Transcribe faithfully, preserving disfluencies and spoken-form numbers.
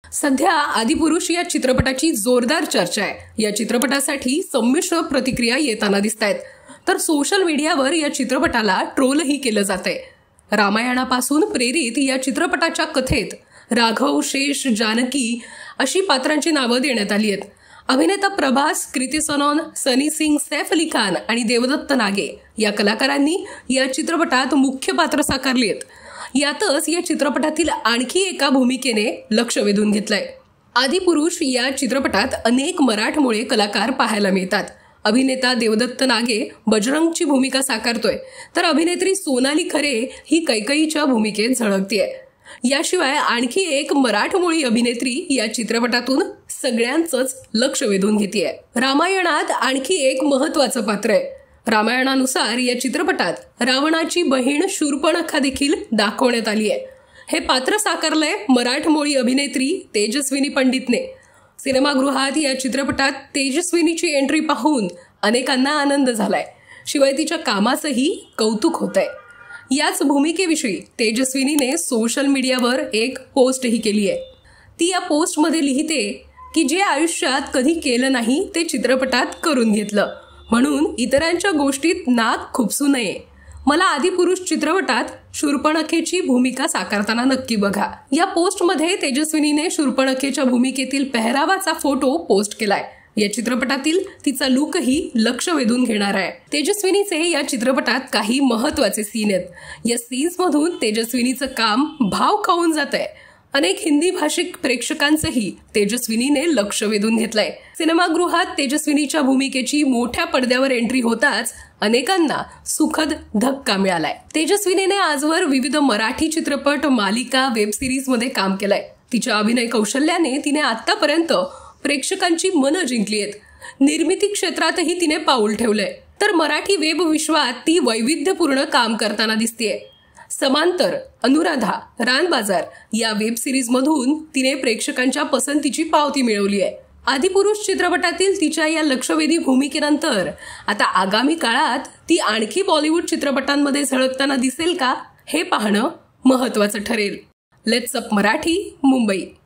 सध्या आदिपुरुष या चित्रपटाची जोरदार चर्चा आहे। या चित्रपटासाठी संमिश्र प्रतिक्रिया येताना दिसतायत, तर सोशल मीडियावर या चित्रपटाला ट्रोलही केलं जातंय। रामायणापासून प्रेरित या चित्रपटाच्या कथेत राघव, शेष, जानकी अशी पात्रांची नावं देण्यात आली आहेत। अभिनेता प्रभास, कृती सनोन, सनी सिंग, सैफ अली खान आणि देवदत्त नागे या कलाकारांनी या चित्रपटात मुख्य पात्र साकारली आहेत। यातच या चित्रपटातील आणखी एका भूमिकेने लक्ष वेधून घेतलंय। आदिपुरुष या चित्रपटात अनेक मराठमोळे कलाकार पाहायला मिळतात। अभिनेता देवदत्त नागे बजरंगची भूमिका साकारतोय, तर अभिनेत्री सोनाली खरे ही कैकईच्या भूमिकेत झळकतेय। याशिवाय आणखी एक मराठमोळी अभिनेत्री या चित्रपटातून सगळ्यांचंच लक्ष वेधून घेतेय। रामायणात आणखी एक महत्वाचं पात्र आहे। रामायणानुसार या चित्रपटात रावणाची बहीण शूर्पणखा देखील दाखवण्यात आली आहे। हे पात्र साकारलंय मराठमोळी अभिनेत्री तेजस्विनी पंडितने। सिनेमागृहात या चित्रपटात तेजस्विनीची एंट्री पाहून अनेकांना आनंद झालाय, शिवाय तिच्या कामाचंही कौतुक होतंय। याच भूमिकेविषयी तेजस्विनीने सोशल मीडियावर एक पोस्टही केली आहे। ती या पोस्टमध्ये लिहिते की जे आयुष्यात कधी केलं नाही ते चित्रपटात करून घेतलं, म्हणून इतरांच्या गोष्टीत नाक खुपसू नये। मला आदिपुरुष चित्रपटात शूर्पणखेची भूमिका साकारताना नक्की बघा। या पोस्टमध्ये तेजस्विनीने शूर्पणखेच्या भूमिकेतील पेहरावाचा फोटो पोस्ट केलाय। या चित्रपटातील तिचा लुकही लक्ष वेधून घेणार आहे। तेजस्विनीचे या चित्रपटात काही महत्वाचे सीन आहेत। या सीन्स मधून तेजस्विनीचं काम भाव खाऊन जात आहे। अनेक हिंदी भाषिक प्रेक्षकांचंही तेजस्विनीने लक्ष वेधून घेतलंय। सिनेमागृहात तेजस्विनीच्या भूमिकेची मोठ्या पडद्यावर एंट्री होताच अनेकांना सुखद धक्का मिळालाय। तेजस्विनीने आजवर विविध मराठी चित्रपट, मालिका, वेब सिरीज मध्ये काम केलंय। तिच्या अभिनय कौशल्याने तिने आतापर्यंत प्रेक्षकांची मनं जिंकली आहेत। निर्मिती क्षेत्रातही तिने पाऊल ठेवलंय, तर मराठी वेब विश्वात ती वैविध्यपूर्ण काम करताना दिसतेय। समांतर, अनुराधा, रानबाजार या वेब सिरीज मधून तिने प्रेक्षकांच्या पसंतीची पावती मिळवली आहे। आदिपुरुष चित्रपटातील तिच्या या लक्षवेधी भूमिकेनंतर आता आगामी काळात ती आणखी बॉलिवूड चित्रपटांमध्ये झळकताना दिसेल का, हे पाहणं महत्वाचं ठरेल। Let's up Marathi, Mumbai.